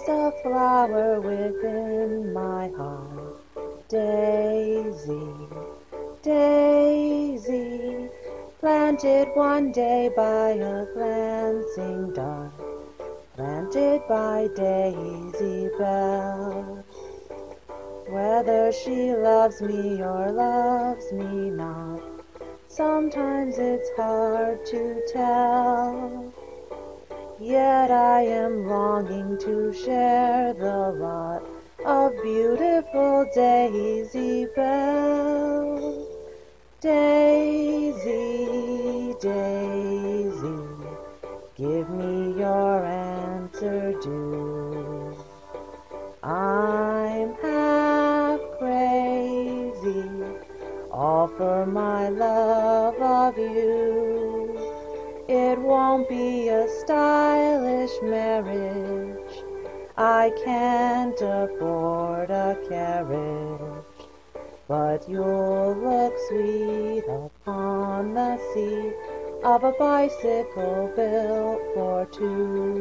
a flower within my heart. Daisy, daisy, planted one day by a glancing dart, planted by Daisy Bell. Whether she loves me or loves me not, sometimes it's hard to tell. Yet I am longing to share the lot of beautiful Daisy Bell. Daisy, Daisy, give me your answer due. I'm half crazy, all for my love of you. It won't be a stylish marriage, I can't afford a carriage, but you'll look sweet upon the seat of a bicycle built for two.